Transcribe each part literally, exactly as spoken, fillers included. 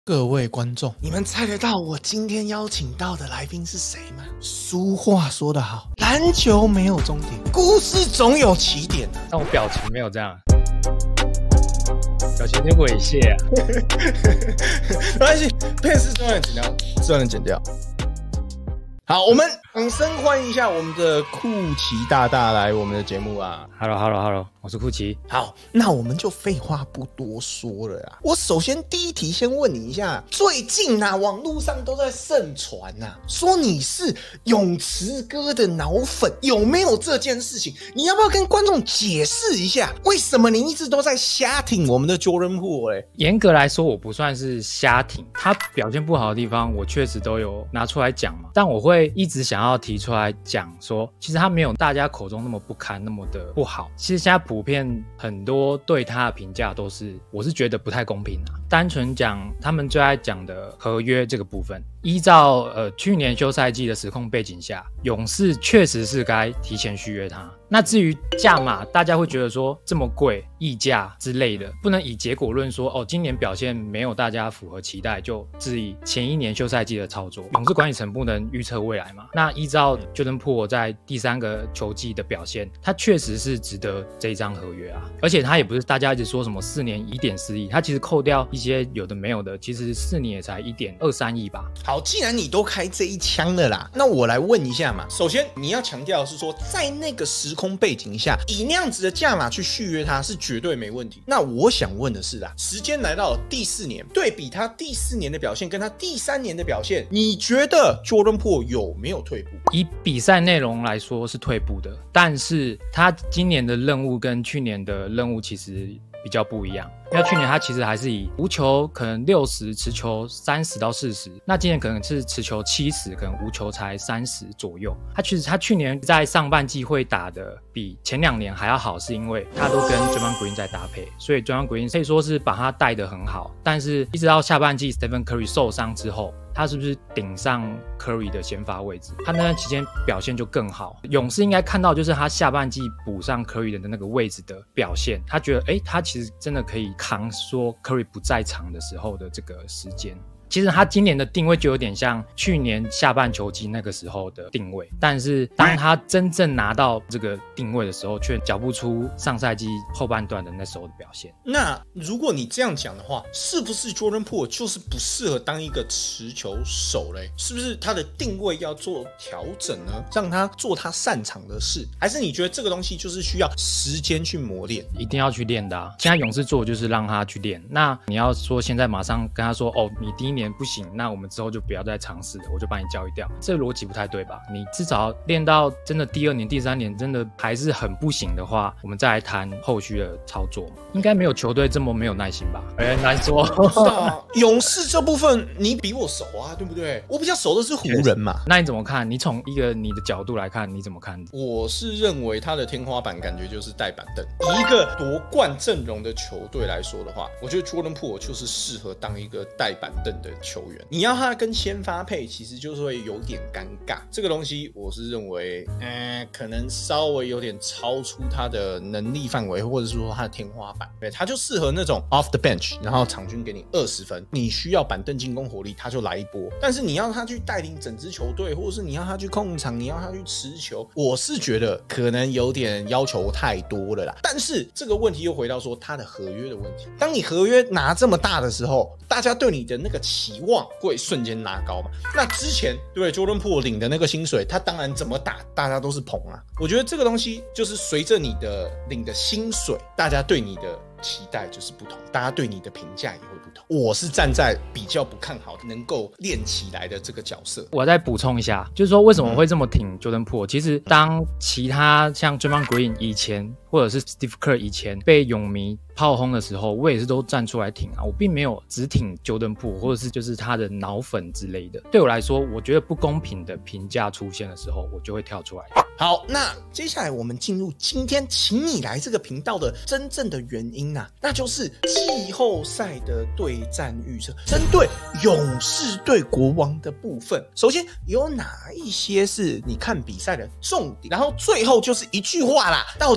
各位观众，你们猜得到我今天邀请到的来宾是谁吗？俗话说得好，篮球没有终点，故事总有起点啊。 但我表情没有这样，表情有点猥亵啊。 没关系，片是专人剪掉，专人剪掉。好，我们掌声欢迎一下我们的酷奇大大来我们的节目啊 ！Hello Hello Hello， 我是酷奇。 好，那我们就废话不多说了啦。我首先第一题先问你一下，最近啊，网络上都在盛传啊，说你是泳池哥的脑粉，有没有这件事情？你要不要跟观众解释一下，为什么你一直都在瞎挺我们的 Jordan Poole 嘞？ 严格来说，我不算是瞎挺，他表现不好的地方，我确实都有拿出来讲嘛，但我会一直想要提出来讲说，其实他没有大家口中那么不堪，那么的不好。其实现在普遍很多对他的评价都是，我是觉得不太公平啊。单纯讲他们最爱讲的合约这个部分，依照呃去年休赛季的时空背景下，勇士确实是该提前续约他。那至于价码，大家会觉得说这么贵，溢价之类的，不能以结果论说哦，今年表现没有大家符合期待，就质疑前一年休赛季的操作。勇士管理层不能预测未来嘛？那依照 Jordan Poole 在第三个球季的表现，他确实是值得这一张合约啊，而且他也不是大家一直说什么四年一点四亿，他其实扣掉一些有的没有的，其实四年也才一点二三亿吧。 好，既然你都开这一枪了啦，那我来问一下嘛。首先你要强调的是说，在那个时空背景下，以那样子的价码去续约他是绝对没问题。那我想问的是啦，时间来到了第四年，对比他第四年的表现跟他第三年的表现，你觉得 Jordan Poole 有没有退步？ 以比赛内容来说是退步的，但是他今年的任务跟去年的任务其实比较不一样。因为去年他其实还是以无球可能六十，持球三十到四十，那今年可能是持球七十，可能无球才三十左右。他其实他去年在上半季会打的比前两年还要好，是因为他都跟 Draymond Green 在搭配，所以 Draymond Green 可以说是把他带得很好。但是一直到下半季 Stephen Curry 受伤之后，他是不是顶上 Curry 的先发位置？他那段期间表现就更好。勇士应该看到就是他下半季补上 Curry 的那个位置的表现，他觉得诶他其实真的可以扛说 Curry 不在场的时候的这个时间。其实他今年的定位就有点像去年下半球季那个时候的定位，但是当他真正拿到这个定位的时候，却缴不出上赛季后半段的那时候的表现。 那如果你这样讲的话，是不是 Jordan Poole 就是不适合当一个持球手嘞？是不是他的定位要做调整呢？让他做他擅长的事，还是你觉得这个东西就是需要时间去磨练？ 一定要去练的啊！现在勇士做就是让他去练。那你要说现在马上跟他说哦，你第一年不行，那我们之后就不要再尝试了，我就把你交易掉，这个逻辑不太对吧？你至少练到真的第二年、第三年真的还是很不行的话，我们再来谈后续的操作。应该没有球队这么没有耐心吧？哎，难说。 勇士这部分你比我熟啊，对不对？我比较熟的是湖人嘛。 那你怎么看？你从一个你的角度来看，你怎么看？ 我是认为他的天花板感觉就是带板凳。以一个夺冠阵容的球队来说的话，我觉得 Jordan Poole 就是适合当一个带板凳的球员。你要他跟先发配，其实就是会有点尴尬。这个东西我是认为，嗯，可能稍微有点超出他的能力范围，或者是说他的天花板。对，他就适合那种 off the bench， 然后场均给你二十分，你需要板凳进攻火力，他就来一波。但是你要他去带领整支球队，或者是你要他去控场，你要他去持球，我是觉得可能有点要求太多了啦。但是这个问题又回到说他的合约的问题。当你合约拿这么大的时候，大家对你的那个期望会瞬间拉高嘛？那之前对 Jordan Poole 领的那个薪水，他当然怎么打，大家都是捧啊。我觉得这个东西就是随着你的领的薪水，大家对你的期待就是不同，大家对你的评价也会不同。我是站在比较不看好能够练起来的这个角色。 我再补充一下，就是说为什么我会这么挺 Jordan Poole？、嗯、其实当其他像 Draymond Green 以前，或者是 Steve Kerr 以前被勇迷炮轰的时候，我也是都站出来挺啊，我并没有只挺 Jordan Poole， 或者是就是他的脑粉之类的。对我来说，我觉得不公平的评价出现的时候，我就会跳出来。 好，那接下来我们进入今天请你来这个频道的真正的原因啊，那就是季后赛的对战预测，针对勇士对国王的部分。首先有哪一些是你看比赛的重点？然后最后就是一句话啦，到底勇士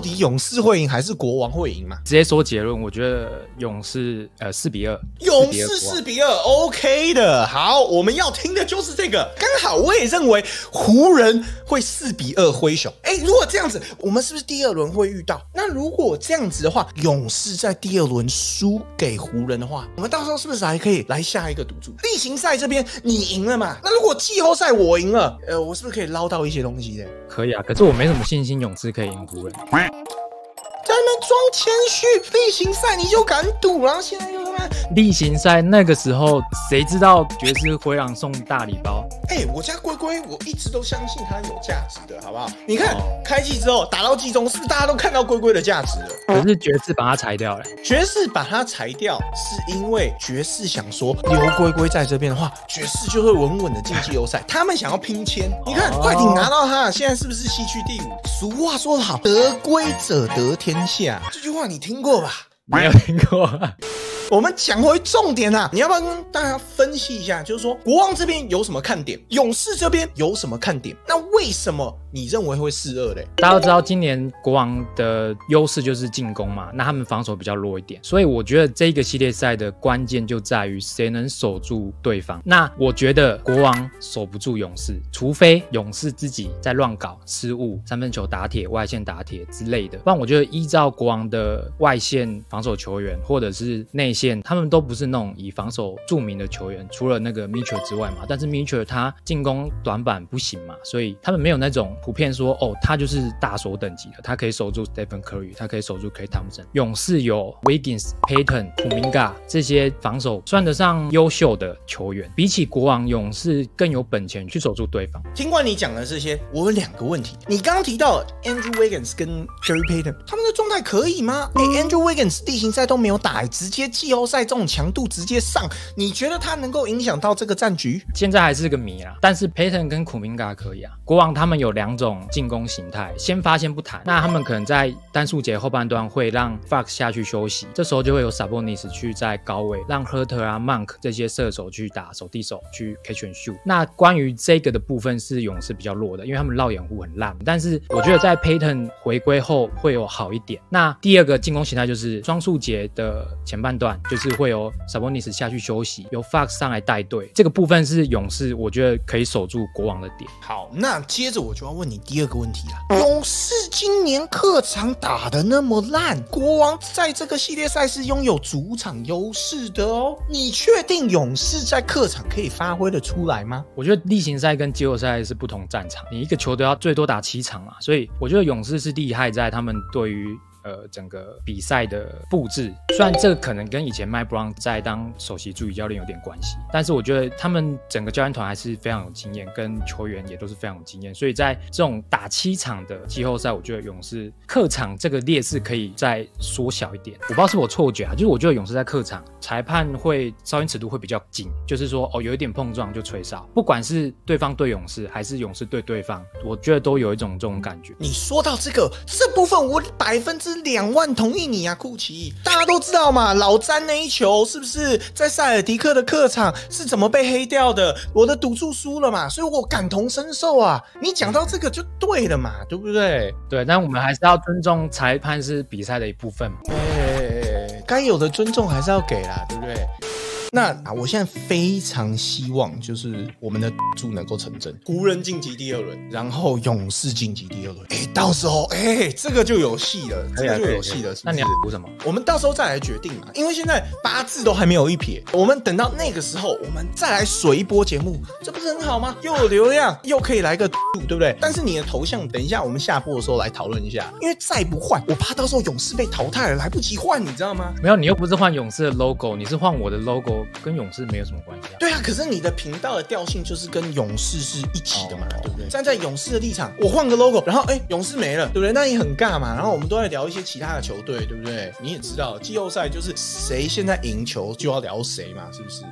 士会赢还是国王会赢嘛？ 直接说结论，我觉得勇士呃四比二， 勇士四比二 ，OK 的。好，我们要听的就是这个。刚好我也认为湖人会四比二灰熊。哎，如果这样子，我们是不是第二轮会遇到？那如果这样子的话，勇士在第二轮输给湖人的话，我们到时候是不是还可以来下一个赌注？例行赛这边你赢了嘛？那如果季后赛我赢了，呃，我是不是可以捞到一些东西的？ 可以啊，可是我没什么信心勇士可以赢湖人。 在那边装谦虚，例行赛你就敢赌，然后现在又他妈例行赛那个时候，谁知道爵士灰狼送大礼包？ 哎、欸，我家龟龟，我一直都相信它有价值的，好不好？你看、哦、开季之后打到季中，是不是大家都看到龟龟的价值了？ 可是爵士把它裁掉了。 爵士把它裁掉，是因为爵士想说留龟龟在这边的话，爵士就会稳稳的进季后赛。他们想要拼签，你看、哦、快艇拿到它，现在是不是西区第五？俗话说得好，得龟者得天下，这句话你听过吧？ 没有听过。 我们讲回重点啊，你要不要跟大家分析一下，就是说国王这边有什么看点，勇士这边有什么看点？那为什么你认为会四二嘞？ 大家都知道今年国王的优势就是进攻嘛，那他们防守比较弱一点，所以我觉得这个系列赛的关键就在于谁能守住对方。那我觉得国王守不住勇士，除非勇士自己在乱搞失误，三分球打铁、外线打铁之类的，不然我觉得依照国王的外线防守球员或者是内线，他们都不是那种以防守著名的球员，除了那个 Mitchell 之外嘛，但是 Mitchell 他进攻短板不行嘛，所以他们没有那种普遍说哦，他就是大手等级的，他可以守住 Stephen Curry， 他可以守住 Klay Thompson。勇士有 Wiggins、Payton、Kuminga 这些防守算得上优秀的球员，比起国王，勇士更有本钱去守住对方。 听完你讲的这些，我有两个问题。你刚刚提到 Andrew Wiggins 跟 Gary Payton， 他们的状态可以吗？哎、欸、，Andrew Wiggins 例行赛都没有打，直接季后赛这种强度直接上，你觉得他能够影响到这个战局？ 现在还是个谜啦。但是 Payton 跟 Kuminga 可以啊。国王他们有两种进攻形态，先发先不谈。那他们可能在单数节后半段会让 Fox 下去休息，这时候就会有 Sabonis 去在高位，让 Huerter 啊 Monk 这些射手去打手递手去 catch and shoot。那关于这个的部分是勇士比较弱的，因为他们绕掩护很烂。但是我觉得在 Payton 回归后会有好一点。那第二个进攻形态就是双数节的前半段，就是会有 Sabonis 下去休息，由 Fox 上来带队，这个部分是勇士我觉得可以守住国王的点。 好，那接着我就要问你第二个问题啦。勇士今年客场打得那么烂，国王在这个系列赛是拥有主场优势的哦，你确定勇士在客场可以发挥得出来吗？ 我觉得例行赛跟季后赛是不同战场，你一个球队要最多打七场嘛，所以我觉得勇士是厉害在他们对于呃，整个比赛的布置，虽然这个可能跟以前 Mike Brown 在当首席助理教练有点关系，但是我觉得他们整个教练团还是非常有经验，跟球员也都是非常有经验，所以在这种打七场的季后赛，我觉得勇士客场这个劣势可以再缩小一点。我不知道是我错觉啊，就是我觉得勇士在客场裁判会稍微尺度会比较紧，就是说哦有一点碰撞就吹哨，不管是对方对勇士还是勇士对对方，我觉得都有一种这种感觉。 你说到这个这部分，我百分之两万同意你啊，库奇。大家都知道嘛，老詹那一球是不是在塞尔迪克的客场是怎么被黑掉的？我的赌注输了嘛，所以我感同身受啊。你讲到这个就对了嘛，对不对？ 对，但我们还是要尊重裁判是比赛的一部分嘛。 哎，该有的尊重还是要给啦，对不对？那啊，我现在非常希望就是我们的注能够成真，湖人晋级第二轮，然后勇士晋级第二轮。哎，到时候哎，这个就有戏了，这个就有戏了。是不是？ 那你要赌什么？ 我们到时候再来决定嘛，因为现在八字都还没有一撇，我们等到那个时候，我们再来水一波节目，这不是很好吗？又有流量，又可以来个赌，对不对？但是你的头像，等一下我们下播的时候来讨论一下，因为再不换，我怕到时候勇士被淘汰了，来不及换，你知道吗？ 没有，你又不是换勇士的 logo， 你是换我的 logo。跟勇士没有什么关系啊。 对啊，可是你的频道的调性就是跟勇士是一起的嘛，哦、对不对？站在勇士的立场，我换个 logo， 然后哎，勇士没了，对不对？那也很尬嘛。然后我们都在聊一些其他的球队，对不对？你也知道，季后赛就是谁现在赢球就要聊谁嘛，是不是？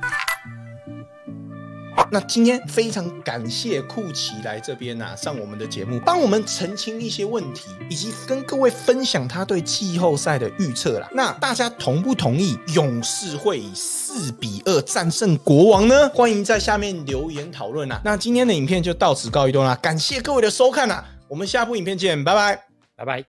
那今天非常感谢库奇来这边啊，上我们的节目，帮我们澄清一些问题，以及跟各位分享他对季后赛的预测啦。那大家同不同意勇士会以四比二战胜国王呢？欢迎在下面留言讨论啊。那今天的影片就到此告一段啦，感谢各位的收看啦，我们下部影片见，拜拜， 拜拜。